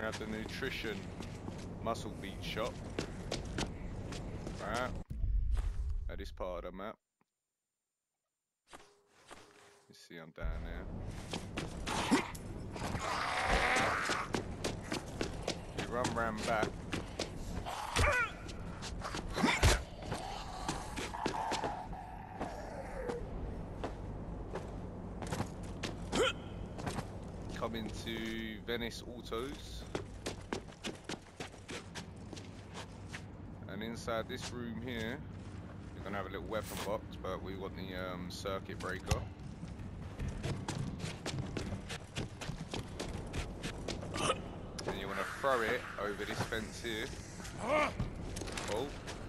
have the nutrition muscle beat shop. Right. At this part of the map. You see I'm down there. You run round back. Come into Vinice Autos. And inside this room here, you're gonna have a little weapon box, but we want the circuit breaker. And you wanna throw it over this fence here. Oh.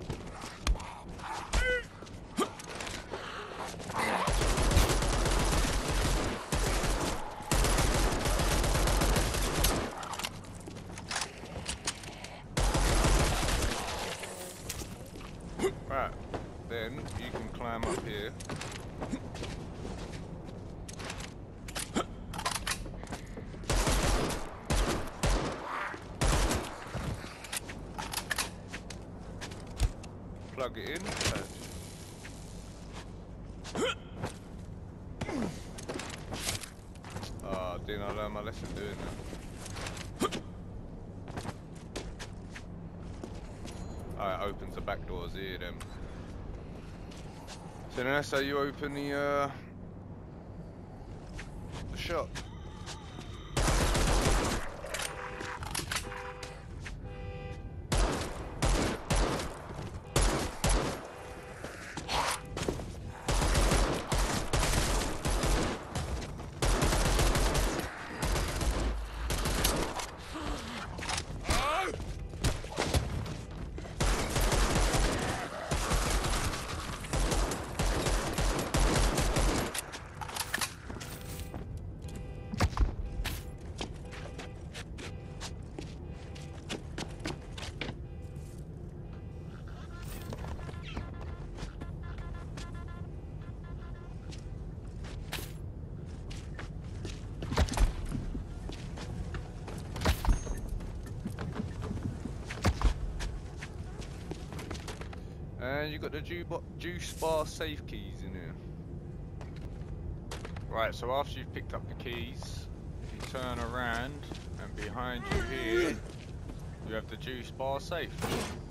Right, then you can climb up here. Plug it in. Didn't I learn my lesson doing that? It opens the back doors here then. So then that's how you open the shop. And you got the juice bar safe keys in here. Right, so after you've picked up the keys, if you turn around and behind you here, you have the juice bar safe.